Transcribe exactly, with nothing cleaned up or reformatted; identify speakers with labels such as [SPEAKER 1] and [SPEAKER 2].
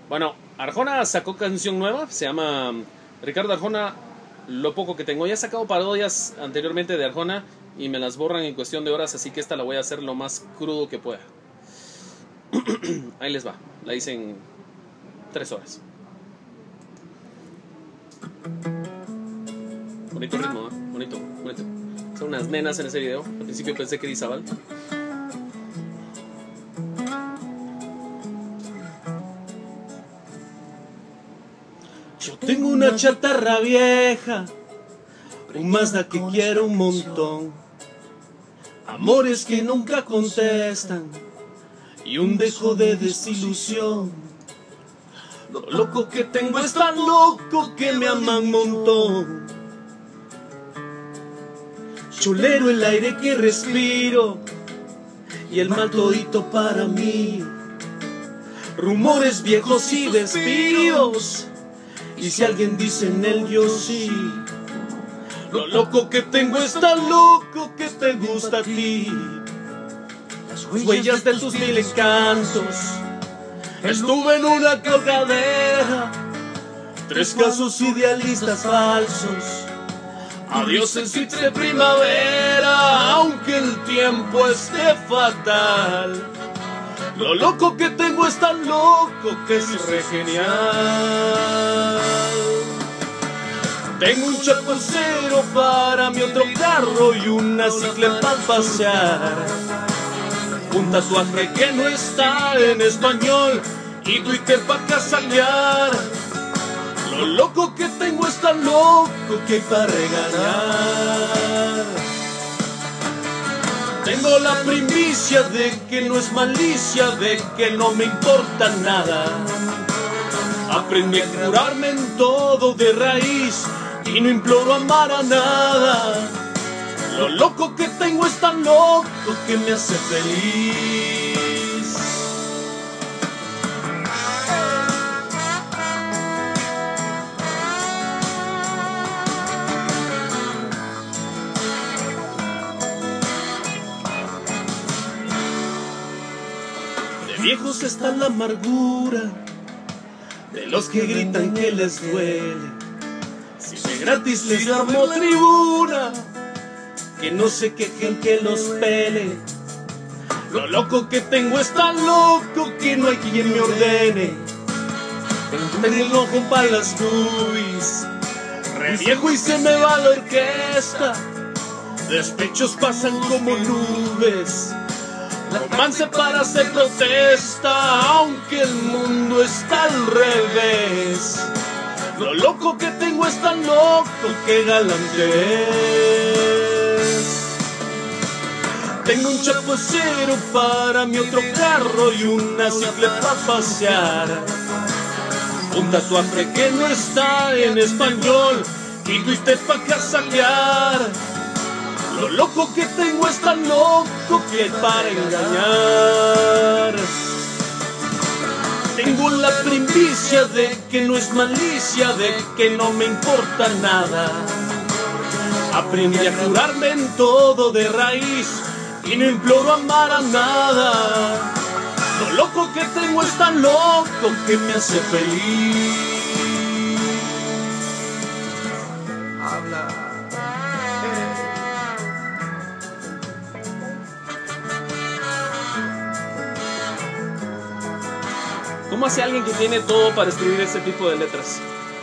[SPEAKER 1] Bueno, Arjona sacó canción nueva, se llama Ricardo Arjona, Lo Poco Que Tengo. Ya he sacado parodias anteriormente de Arjona y me las borran en cuestión de horas, así que esta la voy a hacer lo más crudo que pueda. Ahí les va, la hice en tres horas. Bonito ritmo, ¿eh? Bonito, bonito. Son unas nenas en ese video. Al principio pensé que era Isabel. Yo tengo una chatarra vieja, un Mazda que quiero un montón, amores que nunca contestan y un dejo de desilusión. Lo loco que tengo es tan loco que me aman un montón. Cholero el aire que respiro y el mal todito para mí. Rumores viejos y despidos, y si alguien dice en él yo sí. Lo loco que tengo es tan loco que te gusta a ti. Las huellas de tus mil encantos. Estuve en una cagadera, tres casos idealistas falsos. Adiós en suites de primavera, aunque el tiempo esté fatal. Lo loco que tengo es tan loco que es re genial. Tengo un chapucero para mi otro carro y una cicla para pasear. Un tatuaje que no está en español y Twitter para casaquear. Lo loco que tengo es tan loco que para regalar. Tengo la primicia de que no es malicia, de que no me importa nada. Aprendí a curarme en todo de raíz y no imploro amar a nada. Lo loco que tengo es tan loco que me hace feliz. De viejos está la amargura, de los que gritan que les duele. Si de gratis les damos tribuna, que no se quejen que los pele. Lo loco que tengo es tan loco que no hay quien me ordene. Tengo el ojo para las boobies, re viejo y se me va la orquesta. Despechos pasan como nubes, romance para hacer protesta, aunque el mundo está al revés. Lo loco que tengo es tan loco que galante es. Tengo un chapucero para mi otro carro y una cicla para pasear. Un tatuaje que no está en español y Twitter para casaquear. Lo loco que tengo es tan loco que para engañar. Tengo la primicia de que no es malicia, de que no me importa nada. Aprendí a curarme en todo de raíz y no imploro amar a nada. Lo loco que tengo es tan loco que me hace feliz. Habla. ¿Cómo hace alguien que tiene todo para escribir ese tipo de letras?